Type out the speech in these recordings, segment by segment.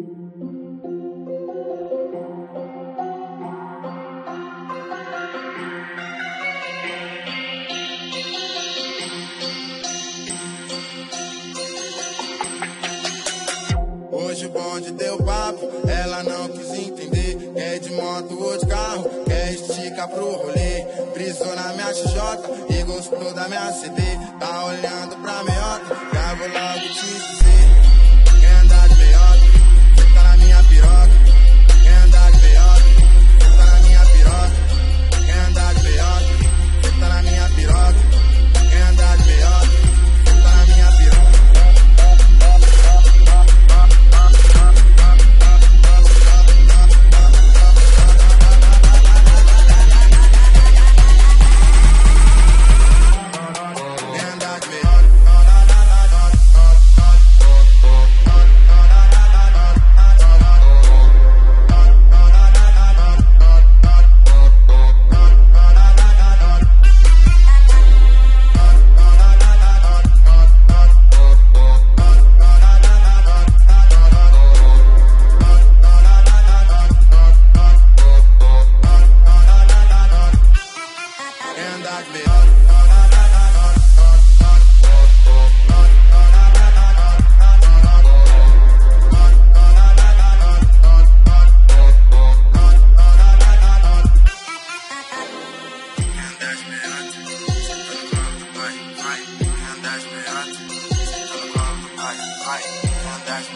Hoje o bonde deu papo, ela não quis entender. Quer de moto ou de carro, quer esticar pro rolê. Brisou na minha XJ e gostou da minha CD. Tá olhando pra meiota, já vou logo te dizer. Quer andar de meiota, cê tá na minha piroca. Quer andar de meiota, cê tá na minha piroca. Quer andar de meiota, cê tá na minha piroca. Quer andar de meiota, cê tá na minha piroca.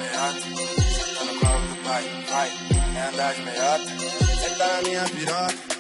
Andar de meiota, cê tá na minha piroca.